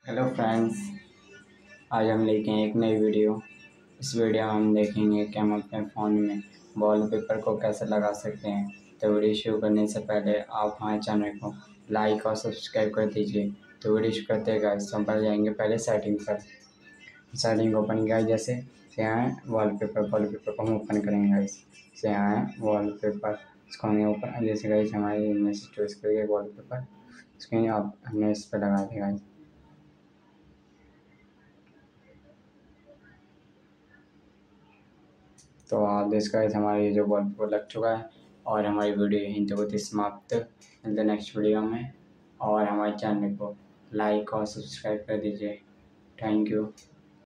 Hello friends. आज हम लेके हैं एक नई वीडियो। इस वीडियो में हम देखेंगे कि हम अपने फ़ोन में वॉलपेपर को कैसे लगा सकते हैं। तो वीडियो शुरू करने से पहले आप हमारे चैनल को लाइक और सब्सक्राइब कर दीजिए। तो वीडियो शुरू करते हैं गाइस। हम पहले जाएंगे पहले सेटिंग पर। सेटिंग ओपन किया जैसे से आए वॉलपेपर को हम ओपन करेंगे गाइस। से आए वॉलपेपर, इसको हमने ओपन जैसे गाइस हमारी इमेज चूज़ करिए वॉलपेपर, इसको आप हमने इस पर लगा दिया गाइस। तो आप देख गाइस हमारी जो बल्ब वो लग चुका है और हमारी वीडियो यहीं तक होती समाप्त। मिलते नेक्स्ट वीडियो में और हमारे चैनल को लाइक और सब्सक्राइब कर दीजिए। Thank you.